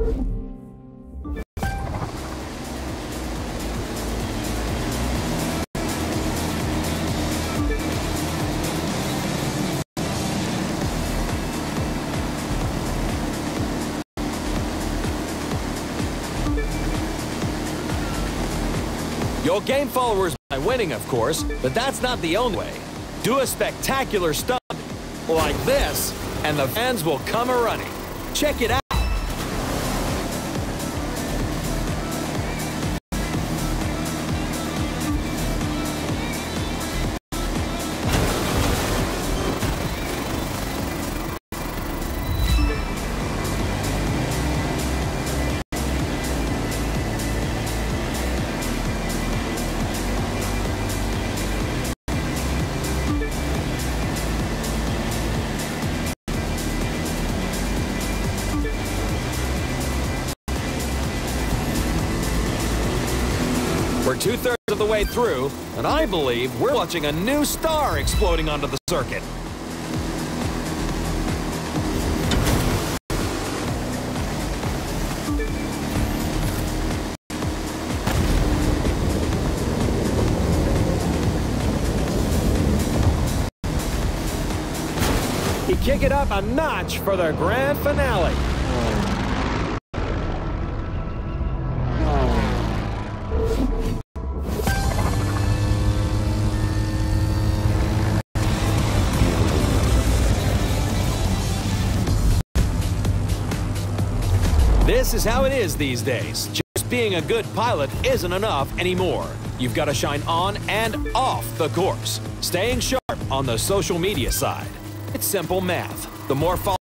You'll gain followers by winning, of course, but that's not the only way. Do a spectacular stunt like this, and the fans will come a-running. Check it out. We're 2/3 of the way through, and I believe we're watching a new star exploding onto the circuit. He kick it up a notch for the grand finale. This is how it is these days. Just being a good pilot isn't enough anymore. You've got to shine on and off the course, staying sharp on the social media side. It's simple math. The more followers